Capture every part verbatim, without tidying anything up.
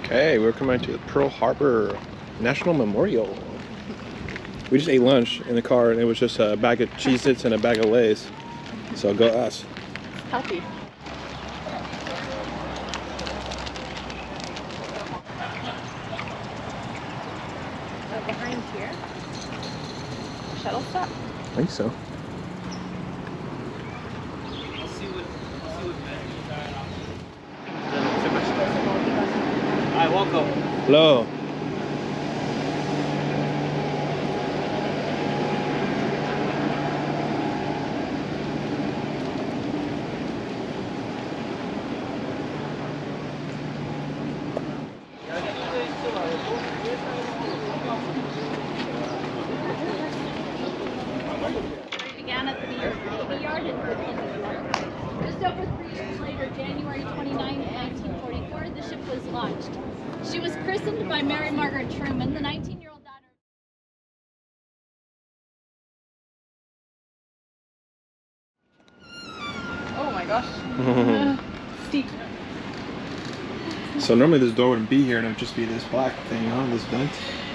Okay, we're coming to the Pearl Harbor National Memorial. We just ate lunch in the car and it was just a bag of Cheez-Its and a bag of Lay's. So go us. Healthy. Oh, behind here? Shuttle stop? I think so. I'll see what I'll see what Hi, welcome. Hello. Began at the New York Navy Yard in Brooklyn. Just over three years later, January twenty-ninth, nineteen forty-four, the ship was launched. She was christened by Mary Margaret Truman, the nineteen-year-old daughter. Oh my gosh. Steep. So normally this door wouldn't be here and it would just be this black thing on this vent.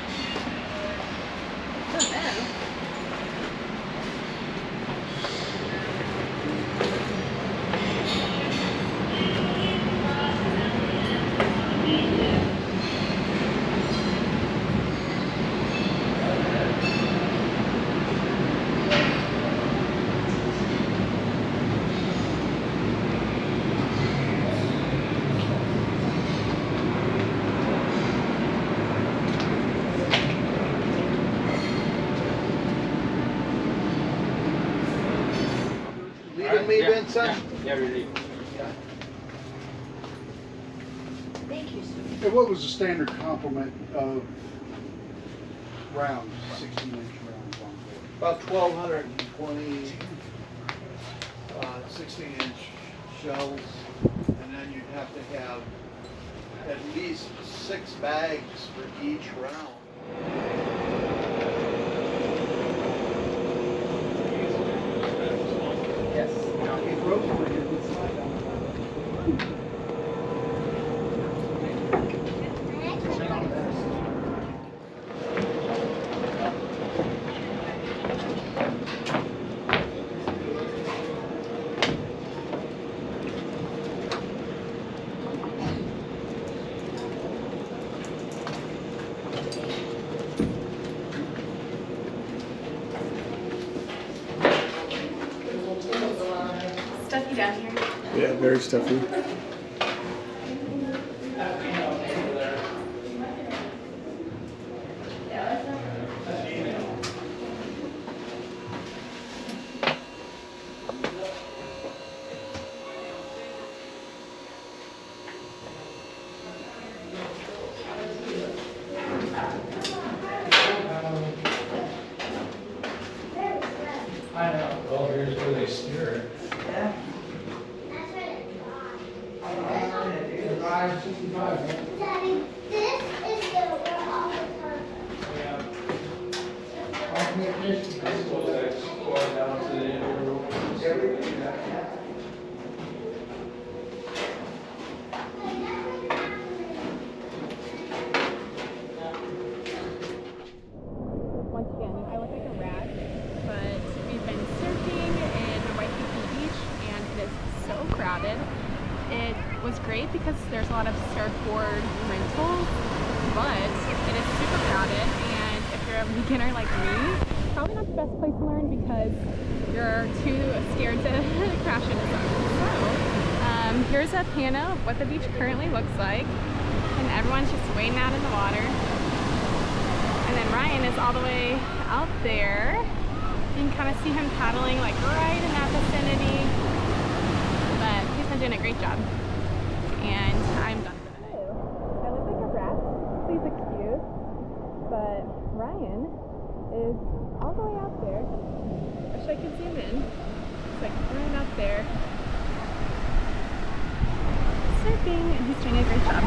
Leaving me, Vincent? Yeah, yeah, we're leaving. Thank you, sir. Hey, what was the standard complement of rounds, sixteen inch rounds on board? About twelve twenty uh, sixteen inch shells, and then you'd have to have at least six bags for each round. Yes. It broke over here, it's slide down. Stuffy down here. Yeah, very stuffy. I know. Well, here's where they steer it. Daddy, this is the where all the time. I suppose that's going down to the end of the road. Once again, I look like a rat, but we've been surfing in Waikiki Beach and it is so crowded. It was great because there's a lot of surfboard rentals, but it is super crowded, and if you're a beginner like me, probably not the best place to learn because you're too scared to crash into something. So, um, here's a panel of what the beach currently looks like, and everyone's just wading out in the water. And then Ryan is all the way out there. You can kind of see him paddling like right in that vicinity. But he's been doing a great job. And I'm done for the day. I look like a rat, please excuse. But Ryan is all the way out there. Wish I could zoom in. It's like right out there. Surfing, and he's doing a great job.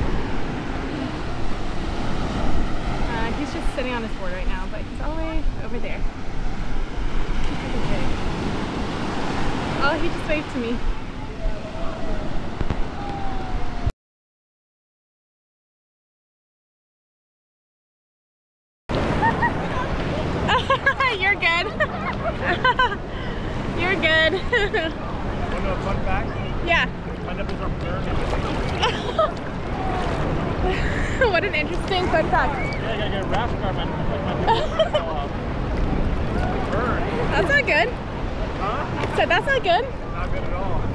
He's just sitting on his board right now, but he's all the way over there. Oh, he just waved to me. we're good. Want to know a fun fact? Yeah. My nipples are burned. What an interesting fun fact. Yeah, I gotta get a rash guard. My, my nipples are gonna go off. Burn. That's not good. Huh? So that's not good. Not good at all.